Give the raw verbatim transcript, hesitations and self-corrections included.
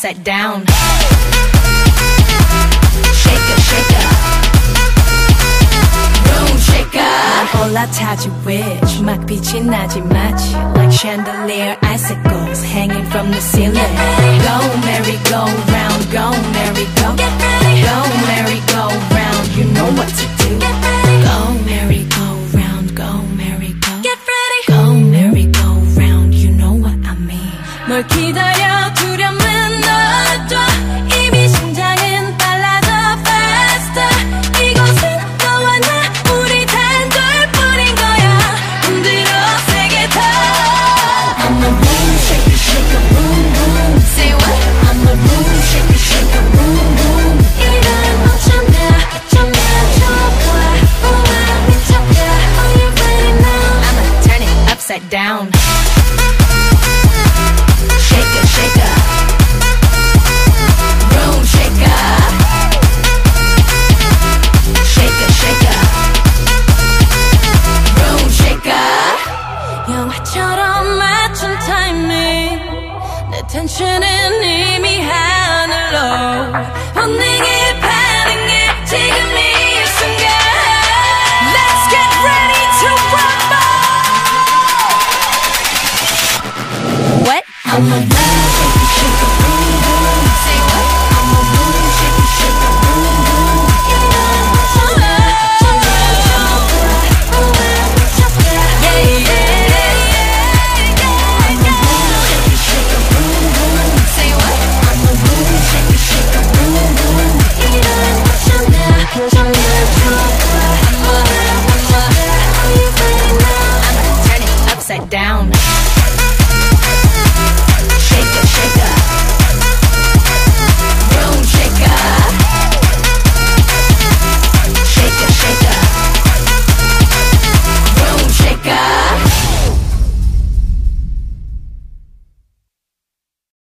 upside down. Shaker, shaker, room shaker. 올라타지 witch, 막 빛이 나지 마치 like chandelier icicles hanging from the ceiling. Go merry go round, go merry go, go merry go round. You know what to do. Go merry go round, go merry go, go merry go round. You know what I mean. 뭘 기다려 두려면 놔둬. 이미 심장은 빨라져 faster. 이곳은 너와 나 우리 단둘뿐인 거야. 흔들어 세게 더. I'm a room shaker shaker boom boom. Say what? I'm a room shaker shaker boom boom. 이런 어쩌면 어쩌면 좋아. 우와 미쳤다. Are you ready now? I'ma turn it upside down. Shaker, shaker, room shaker. Shaker, shaker, room shaker. 영화처럼 맞춘 타이밍. 내 텐션은 이미 하늘로. 본능이 반응해 지금 이 순간. Let's get ready to rumble. What? I'm a